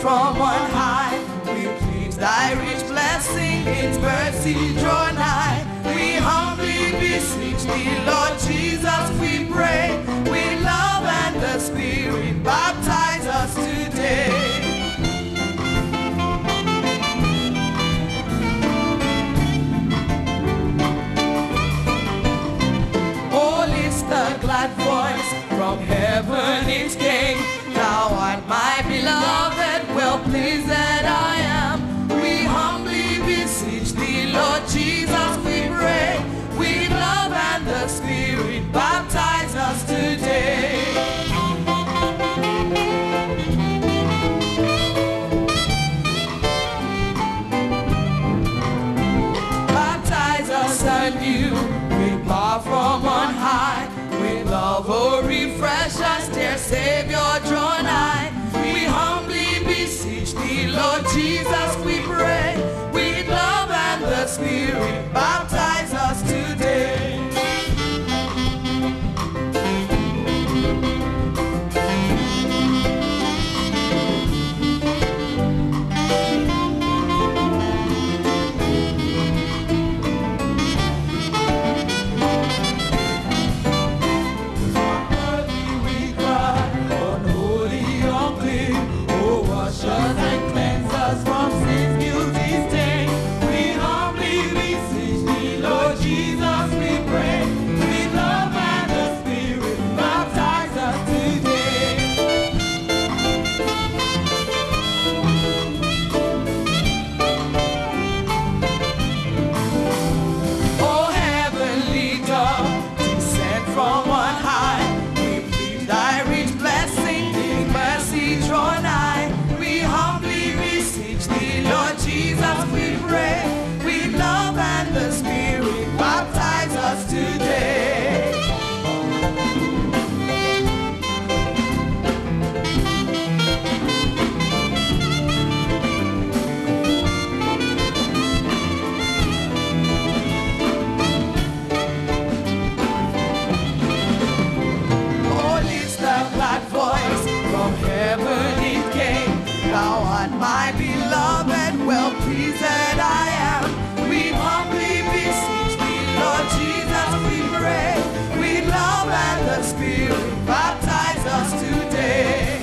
from on high. We plead thy rich blessing, its mercy draw nigh. We humbly beseech thee, Lord Jesus, we pray. With love and the Spirit, baptize us today. The glad voice from heaven it came. Thou art my beloved, well pleased that I am. We humbly beseech thee, Lord Jesus, we pray. With love and the Spirit, baptize us today. Baptize us anew with power from on high. Love, oh, refresh us, dear Savior, draw nigh. We humbly beseech thee, Lord Jesus, we pray. With love and the Spirit, baptize us today. My beloved, well pleased that I am. We humbly beseech thee, Lord Jesus, we pray. With love and the Spirit, baptize us today.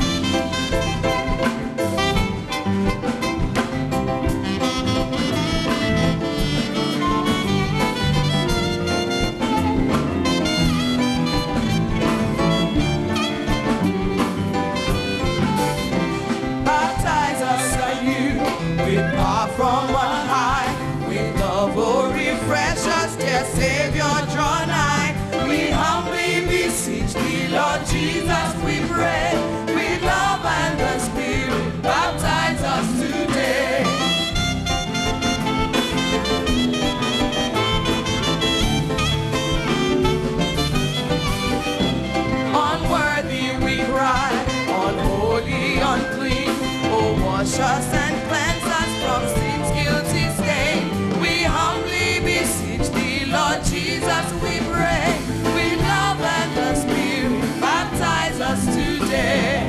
From on high, with love, oh, refresh us, dear Savior, draw nigh. We humbly beseech thee, Lord Jesus, we pray. With love and the Spirit, baptize us today. Unworthy we cry, unholy, unclean. Oh, wash us and cleanse us from sin's guilty stain. We humbly beseech thee, Lord Jesus, we pray. With love and the Spirit, baptize us today.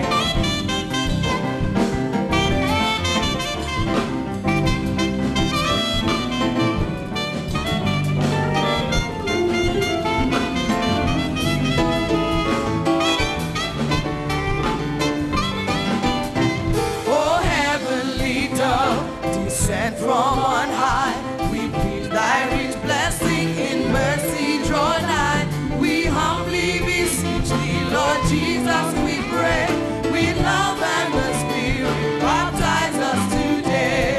Sent from on high, we plead thy rich blessing, in mercy draw nigh. We humbly beseech thee, Lord Jesus, we pray. With love and the Spirit, baptize us today.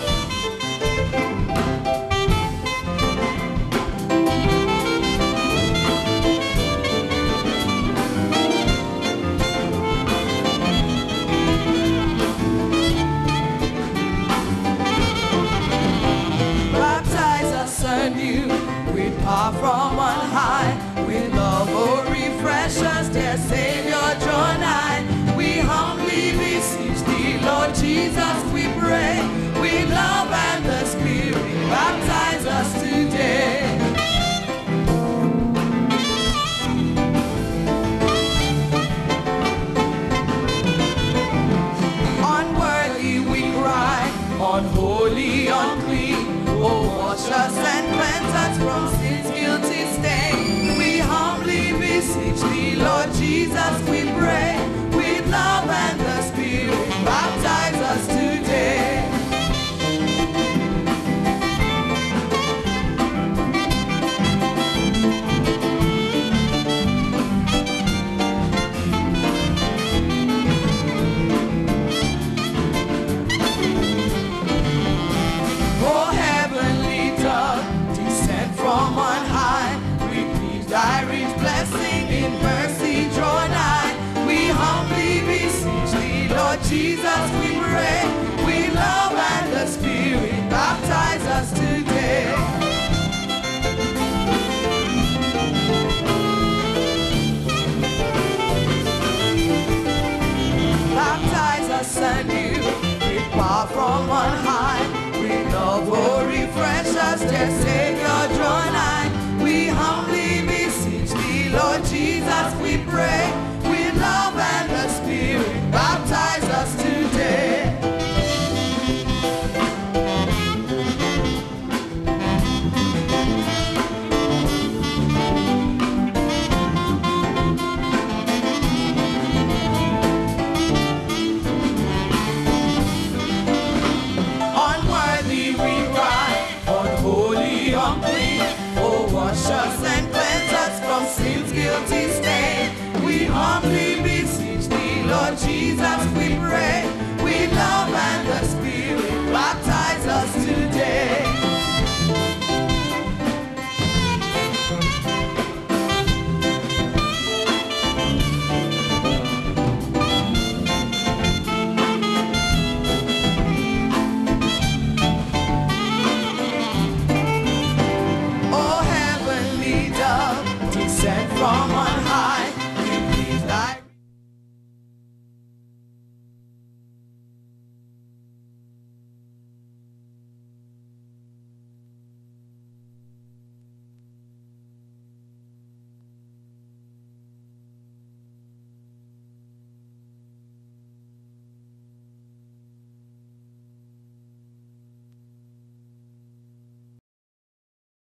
Anew, with power from on high, with love, oh, refresh us, dear Savior, draw nigh. We humbly beseech thee, Lord Jesus, we pray. With love and the Spirit, baptize us today. Onward Lord Jesus, we pray. With love and the Spirit, baptize us today. Oh, heavenly dove, descend from on high. We please thy rich blessing in mercy draw nigh. We humbly beseech thee, Lord Jesus, we pray. With love and the Spirit, baptize us today. Baptize us anew with power from on high. With love, oh, refresh us, dear Savior, draw nigh. We humbly beseech thee, Lord Jesus, we pray. With love and the Spirit, baptize us today. Unworthy we cry, unholy, unclean. Oh, wash us and cleanse us from sin's guilty stain. We humbly beseech thee, Lord Jesus.